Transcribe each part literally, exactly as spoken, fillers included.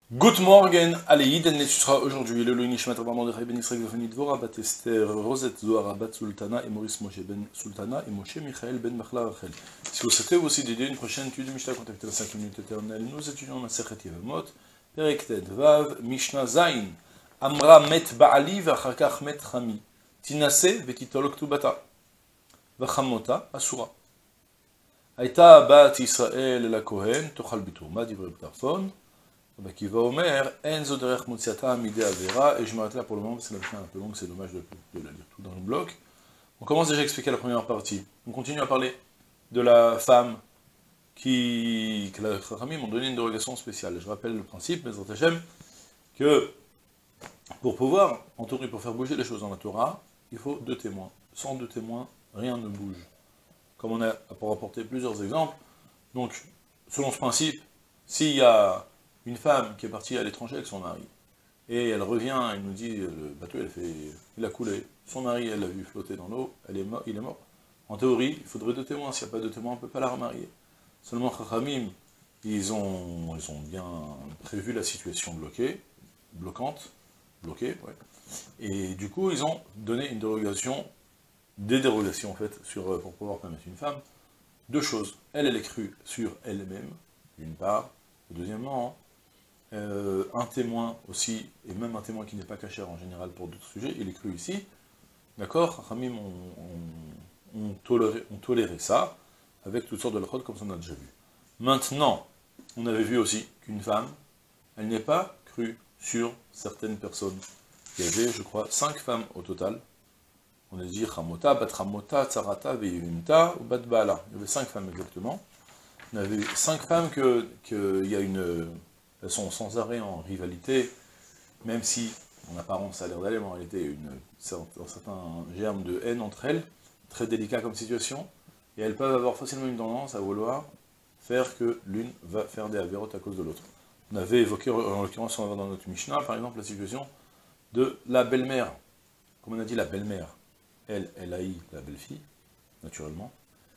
Good morning, allez, Yiden l'étudiera aujourd'hui le Louis Nishmat Rabban Mordechai Ben Israël Vefani Dvora Bat Esther Rosette Zohara Bat Sultana et Maurice Moshe Ben Sultana et Moshe Michael Ben Machla Rachel. Si vous souhaitez aussi d'aider une prochaine étude de Mishnah, contactez la cinq minutes éternelles. Nous étudions Masechet Yevamot, Perek Ted Vav, Mishnah Zain, Amra Met Baali Vachakach Met Chami, Tinase Vetitol Ktubata, Vachamota Asura. Aïta Bat Israël la Kohen, Tochal Bitourma, Divrei Btarfon. Qui va Omer, Enzo derech Motsiata Mide Avera, et je m'arrête là pour le moment parce que la Mishnah est un peu longue, c'est dommage de, de la lire tout dans le bloc. On commence déjà à expliquer la première partie. On continue à parler de la femme qui, que la Chachamim m'ont donné une dérogation spéciale. Je rappelle le principe, Bezrat Hashem, que pour pouvoir, en théorie, pour faire bouger les choses dans la Torah, il faut deux témoins. Sans deux témoins, rien ne bouge. Comme on a pour apporter plusieurs exemples. Donc, selon ce principe, s'il y a une femme qui est partie à l'étranger avec son mari, et elle revient, elle nous dit, le bateau, elle fait, il a coulé, son mari, elle l'a vu flotter dans l'eau, elle est mort, il est mort. En théorie, il faudrait deux témoins, s'il n'y a pas de témoins, on ne peut pas la remarier. Seulement, Chachamim, ils ont, ils ont bien prévu la situation bloquée, bloquante, bloquée, ouais. Et du coup, ils ont donné une dérogation, des dérogations en fait, sur, pour pouvoir permettre une femme, deux choses. Elle, elle est crue sur elle-même, d'une part, et deuxièmement, Euh, un témoin aussi, et même un témoin qui n'est pas cachère en général pour d'autres sujets, il est cru ici, d'accord, Chachamim ont, ont, ont, toléré, ont toléré ça, avec toutes sortes de lachot, comme ça on a déjà vu. Maintenant, on avait vu aussi qu'une femme, elle n'est pas crue sur certaines personnes. Il y avait, je crois, cinq femmes au total. On a dit Chamota, Bat Chamota, Tsarata, Veyimta, ou Bat Baala. Il y avait cinq femmes exactement. On avait vu cinq femmes que, que il y a une... Elles sont sans arrêt en rivalité, même si, en apparence, ça a l'air d'aller, mais en réalité, il y a une, un certain germe de haine entre elles, très délicat comme situation, et elles peuvent avoir facilement une tendance à vouloir faire que l'une va faire des avérotes à cause de l'autre. On avait évoqué, en l'occurrence, on va dans notre Mishnah, par exemple, la situation de la belle-mère. Comme on a dit, la belle-mère, elle, elle haït la belle-fille, naturellement,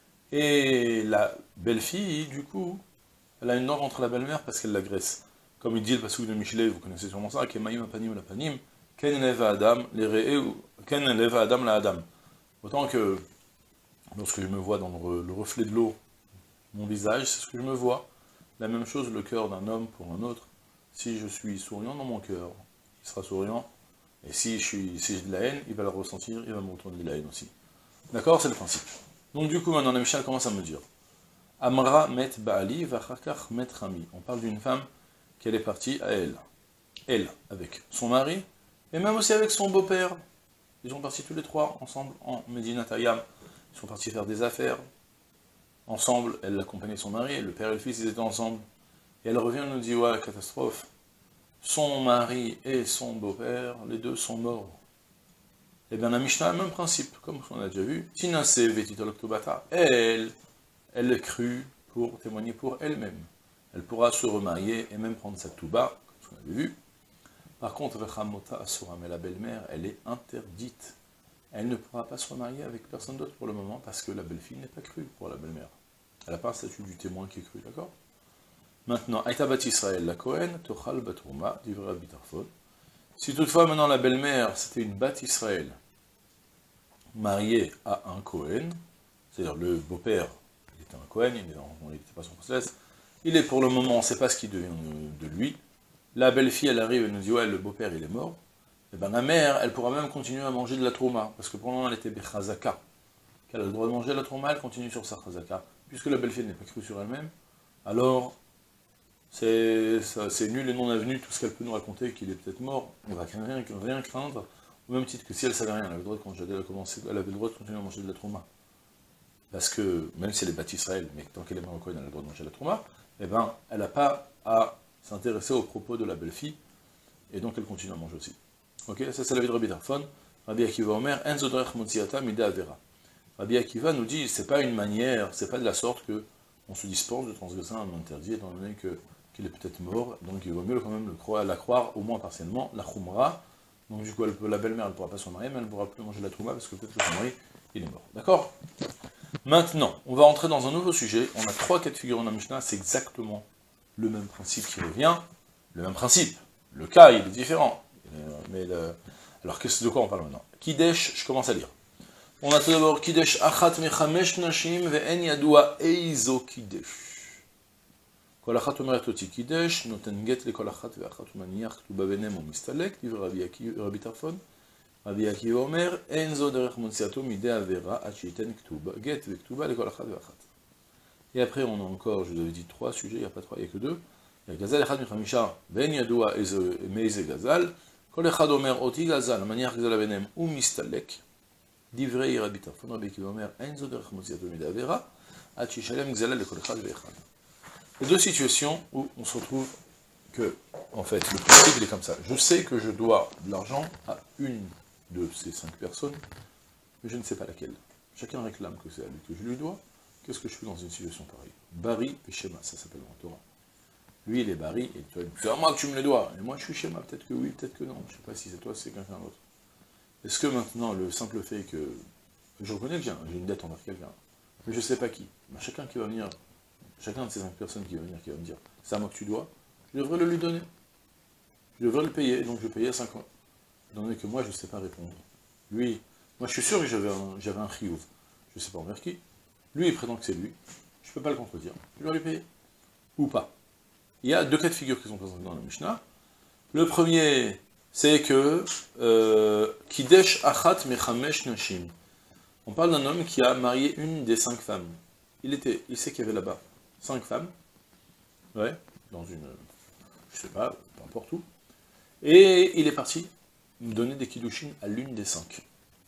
et la belle-fille, du coup, elle a une norme entre la belle-mère parce qu'elle l'agresse. Comme il dit le passage de Michelet, vous connaissez sûrement ça, Kemaim apanim la panim, Ken leva adam, les re'eu, Ken leva adam la adam. Autant que, lorsque je me vois dans le, le reflet de l'eau, mon visage, c'est ce que je me vois. La même chose, le cœur d'un homme pour un autre. Si je suis souriant dans mon cœur, il sera souriant. Et si je suis, si j'ai de la haine, il va la ressentir, il va me retourner de la haine aussi. D'accord, c'est le principe. Donc du coup, maintenant, la Mishnah commence à me dire, Amra met Baali, vachakach met Chami. On parle d'une femme qu'elle est partie à elle. Elle, avec son mari, et même aussi avec son beau-père. Ils sont partis tous les trois, ensemble, en Medina Tayam. Ils sont partis faire des affaires. Ensemble, elle accompagnait son mari, et le père et le fils, ils étaient ensemble. Et elle revient et nous dit, ouais, catastrophe. Son mari et son beau-père, les deux sont morts. Eh bien, la Mishnah a le même principe, comme on a déjà vu. Tinase vetitol ktubata. Elle, elle est crue pour témoigner pour elle-même. Elle pourra se remarier et même prendre sa touba, comme ce qu'on avait vu. Par contre, Vechamota Asura, mais la belle-mère, elle est interdite. Elle ne pourra pas se remarier avec personne d'autre pour le moment, parce que la belle-fille n'est pas crue pour la belle-mère. Elle n'a pas un statut du témoin qui est cru, d'accord? Maintenant, Aïta Bat Israël, la Kohen, Tochal Batrouma, Divrei Bitarfon. Si toutefois, maintenant, la belle-mère, c'était une Bat Israël, mariée à un Kohen, c'est-à-dire le beau-père, il était un Kohen, il n'était pas son process. Il est pour le moment, on ne sait pas ce qui devient de lui. La belle-fille, elle arrive, elle nous dit, ouais, le beau-père, il est mort. Et bien la mère, elle pourra même continuer à manger de la trauma, parce que pour le moment, elle était bechazaka. Elle a le droit de manger de la trauma, elle continue sur sa chazaka. Puisque la belle-fille n'est pas crue sur elle-même, alors, c'est nul et non avenu tout ce qu'elle peut nous raconter, qu'il est peut-être mort. On ne va rien, rien craindre, au même titre que si elle ne savait rien, elle avait le droit de, elle a commencé, elle avait le droit de continuer à manger de la trauma. Parce que, même si elle est bâtie Israël, mais tant qu'elle est marocaine, elle a le droit de manger de la trauma, eh ben, elle n'a pas à s'intéresser aux propos de la belle-fille, et donc elle continue à manger aussi. Ok, ça c'est la vie de Rabbi Tarfon. Rabbi Akiva Omer, Enzo derech motsiata mida avera. Rabbi Akiva nous dit, c'est pas une manière, c'est pas de la sorte que on se dispense de transgresser un interdit, étant donné que qu'il est peut-être mort, donc il vaut mieux quand même le croire, la croire, au moins partiellement, la khumra. Donc du coup, elle peut, la belle-mère, elle ne pourra pas se marier, mais elle ne pourra plus manger de la trouma, parce que peut-être que son mari, il est mort. D'accord? Maintenant, on va entrer dans un nouveau sujet. On a trois cas de figure dans la Mishnah, c'est exactement le même principe qui revient. le même principe. Le cas, il est différent. Mais le... Alors, de quoi on parle maintenant? Kidesh, je commence à lire. On a tout d'abord Kidesh achat mechamesh nashim ve'en yadua eizo Kidesh. Kol achat omeret oti Kidesh, noten get le kol achat ve'achat umaniach ktuba benem ou mistalek, livre Rabbi Tarfon. Rabbi Akiva Omer, en zo derech motsiato mide avera ad sheiten ktuba get ve'ktuba le kol achat ve'achat. Et après, on a encore, je vous avais dit trois sujets, il n'y a pas trois, il n'y a que deux. Il y a Gazal echad mechamisha, ve'en yadua meize Gazal. Kol echad omer oti Gazal, maniach Gazal benem ou mistalek. Divrei Rabbi Tarfon, Rabbi Akiva Omer, en zo derech motsiato mide avera ad sheishalem Gazal le kol echad ve'echad. Les deux situations où on se retrouve que, en fait, le principe il est comme ça. Je sais que je dois de l'argent à une de ces cinq personnes, mais je ne sais pas laquelle. Chacun réclame que c'est à lui que je lui dois. Qu'est-ce que je fais dans une situation pareille? Bari et Shema, ça s'appelle en Torah. Lui, il est Bari, et toi, c'est à moi que tu me le dois. Et moi, je suis Shema, peut-être que oui, peut-être que non. Je ne sais pas si c'est toi, si c'est quelqu'un d'autre. Est-ce que maintenant, le simple fait que je reconnais que j'ai une dette envers quelqu'un, mais je ne sais pas qui, ben, chacun qui va venir, chacun de ces cinq personnes qui va venir, qui va me dire, c'est à moi que tu dois, je devrais le lui donner. Je devrais le payer, donc je vais payer à cinq ans. Étant donné que moi, je ne sais pas répondre. Lui, moi, je suis sûr que j'avais un, j'avais un chiyuv. Je ne sais pas envers qui. Lui, il prétend que c'est lui. Je ne peux pas le contredire. Je dois lui payer. Ou pas. Il y a deux cas de figure qui sont présentés dans la Mishnah. Le premier, c'est que euh, Kidesh achat mechamesh nashim. On parle d'un homme qui a marié une des cinq femmes. Il était, il sait qu'il y avait là-bas cinq femmes. Ouais, dans une, je sais pas, peu importe où. Et il est parti donner des kiddushin à l'une des cinq.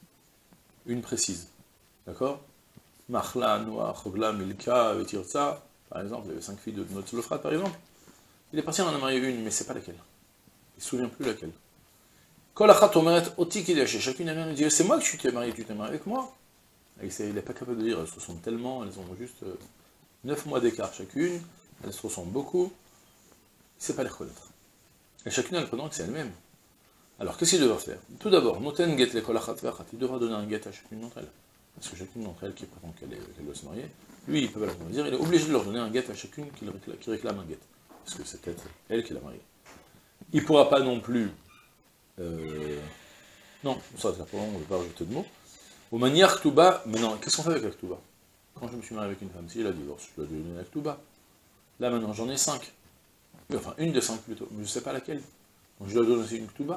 Une précise. D'accord? Machla, Noah, Chogla, Milka, Vetirza, par exemple, il y avait cinq filles de Notzlofrat, par exemple. Il est parti en a marié une, mais c'est pas laquelle. Il ne se souvient plus laquelle. Kol achat omeret oti kidesh, chacune vient de dire, c'est moi que tu t'es marié, tu t'es marié avec moi. Et il n'est pas capable de dire, elles se ressemblent tellement, elles ont juste euh, neuf mois d'écart chacune, elles se ressemblent beaucoup. Il ne sait pas les reconnaître. Et chacune, elle prétend que c'est elle-même. Alors, qu'est-ce qu'il devra faire? Tout d'abord, noten get le kol achat ve'achat, il devra donner un get à chacune d'entre elles. Parce que chacune d'entre elles qui prétend qu'elle qu doit se marier, lui, il ne peut pas la dire, il est obligé de leur donner un get à chacune qui réclame, qui réclame un get. Parce que c'est peut-être elle qui l'a marié. Il ne pourra pas non plus... Euh, non, ça, c'est pour le moment, on ne veut pas rajouter de mots. Au manière Ktuba, maintenant, qu'est-ce qu'on fait avec la Ktuba? Quand je me suis marié avec une femme, si elle a divorce, je dois lui donner la Ktuba. Là, maintenant, j'en ai cinq. Enfin, une des cinq plutôt, mais je ne sais pas laquelle. Donc je dois donner aussi une Ktuba.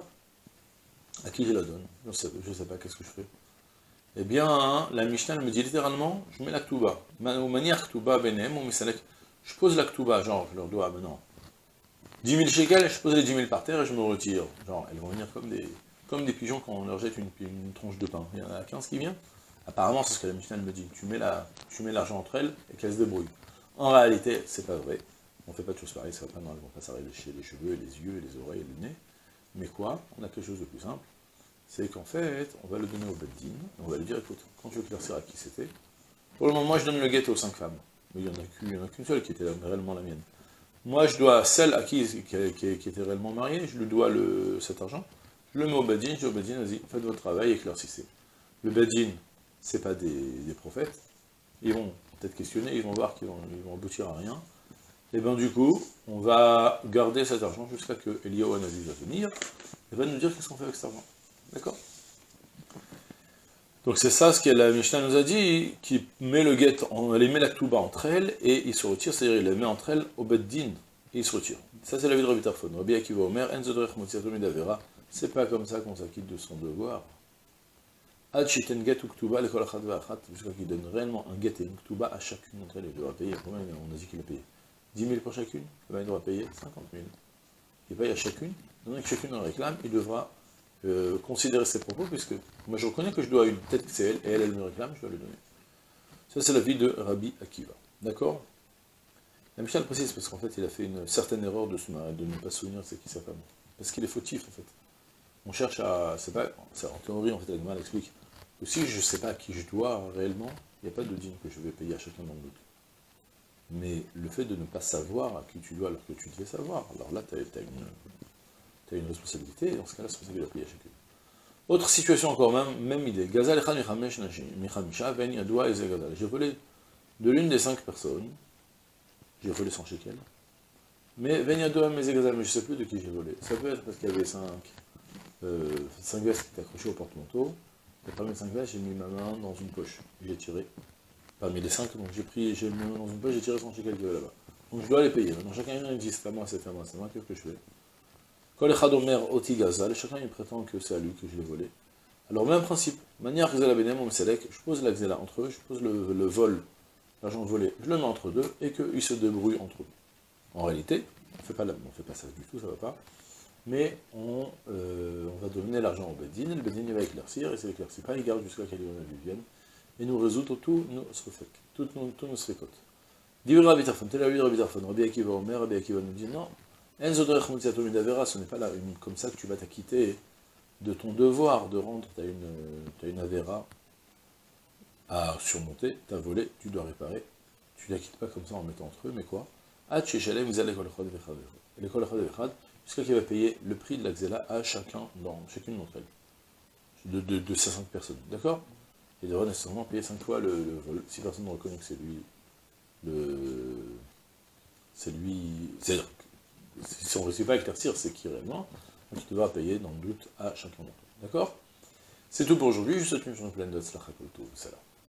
À qui je la donne? Je ne sais, sais pas, qu'est-ce que je fais? Eh bien, hein, la Mishnah me dit littéralement, je mets la Ktuba. Au manière Ktuba benem, ou misalek, je pose la Ktuba, genre, je leur dois maintenant dix mille shekels, je pose les dix mille par terre et je me retire. Genre, elles vont venir comme des, comme des pigeons quand on leur jette une, une tronche de pain. Il y en a quinze qui viennent. Apparemment, c'est ce que la Mishnah me dit. Tu mets l'argent entre elles et qu'elles se débrouillent. En réalité, c'est pas vrai. On ne fait pas de choses pareilles, ça va pas, non, elles vont pas s'arracher les cheveux, et les yeux, et les oreilles, et le nez. Mais quoi? On a quelque chose de plus simple. C'est qu'en fait, on va le donner au Beddin, on va lui dire, écoute, quand tu veux éclaircir à qui c'était, pour le moment, moi je donne le guet aux cinq femmes. Mais il n'y en a qu'une seule qui était réellement la mienne. Moi, je dois celle à qui, qui, qui, qui était réellement mariée, je lui dois le, cet argent, je le mets au Beddin, je dis au Beddin, vas-y, faites votre travail, éclaircissez. Le Beddin, c'est pas des, des prophètes, ils vont peut-être questionner, ils vont voir qu'ils vont, ils vont aboutir à rien. Et bien du coup, on va garder cet argent jusqu'à que Eliyahu Hanavi va venir, et va nous dire qu'est-ce qu'on fait avec cet argent. D'accord? Donc c'est ça ce que la Mishnah nous a dit, qui met le guet, on les met la Ktuba entre elles, et il se retire, c'est-à-dire il les met entre elles au Beddin, et il se retire. Ça c'est la vie de Rabbi Tarfon. Rabbi Akiva Omer, en zodrech motziato midavera, c'est pas comme ça qu'on s'acquitte de son devoir. Ad shiten get ou Ktuba, le kol achat ve'achat, jusqu'à qu'il donne réellement un get et une Ktuba à chacune d'entre elles, il devra payer, combien on a dit qu'il a payé dix mille pour chacune, il devra payer cinquante mille. Il paye à chacune, donc chacune en réclame, il devra Euh, considérer ses propos, puisque moi je reconnais que je dois une, peut-être que c'est elle, et elle, elle me réclame, je dois lui donner. Ça c'est la vie de Rabbi Akiva. D'accord? La Mishnah le précise, parce qu'en fait il a fait une certaine erreur de, se marier, de ne pas se souvenir c'est qui sa femme. Parce qu'il est fautif en fait. On cherche à... c'est pas, en théorie en fait la Gemara explique que si je ne sais pas à qui je dois réellement, il n'y a pas de dîme que je vais payer à chacun dans le doute. Mais le fait de ne pas savoir à qui tu dois alors que tu devais savoir, alors là tu as, as une... tu as une responsabilité, et dans ce cas-là, c'est pour ça qu'il a payé à chacune. Autre situation encore, même, même idée. Gazal echad michamisha ven yadoua eze gazal. J'ai volé de l'une des cinq personnes, j'ai volé cent shekels, Mais Veniado mes examens, mais je sais plus de qui j'ai volé. Ça peut être parce qu'il y avait cinq, euh, cinq vestes qui étaient accrochées au porte-manteau. Et parmi les cinq vestes, j'ai mis ma main dans une poche. J'ai tiré. Parmi les cinq, donc j'ai pris, j'ai mis ma main dans une poche, j'ai tiré son chez quelqu'un là-bas. Donc je dois les payer. Maintenant chacun il dit c'est à moi, c'est à moi, c'est à moi, qu'est-ce que je fais? Kol echad omer oti gazal, chacun il prétend que c'est à lui que je l'ai volé. Alors même principe, manière que la benem ou selek, je pose la xéla entre eux, je pose le, le vol, l'argent volé, je le mets entre deux, et qu'ils se débrouillent entre eux. En réalité, on ne fait pas, on fait pas ça du tout, ça va pas. Mais on, euh, on va donner l'argent au Bedin, et le Bedin il va éclaircir, et c'est éclairci pas, il garde jusqu'à qu'elle vienne, et nous résout tous nos srefek, tous nos srefekot. Dit Rabbi Tarfon, tel Rabbi Rabbi Tarfon, Rabbi Akiva Omer, Rabbi Akiva nous dit non, Enzo Dorech Mutziato Midavera, ce n'est pas là une, comme ça que tu vas t'acquitter de ton devoir de rendre, tu as une, t'as une Avera à surmonter, tu as volé, tu dois réparer, tu ne l'acquittes pas comme ça en mettant entre eux, mais quoi? Jusqu'à qu'il va payer le prix de la xéla à chacun, dans chacune d'entre elles, de, de, de ces cinq personnes, d'accord? Il devra nécessairement payer cinq fois le, le vol, si personne ne reconnaît que c'est lui, le, c'est lui, c'est-à-dire, si on ne réussit pas à éclaircir, c'est qui réellement, donc il devra payer dans le doute à chacun d'entre eux, d'accord? C'est tout pour aujourd'hui, je vous souhaite une journée pleine de tzlacha kol tov, salam.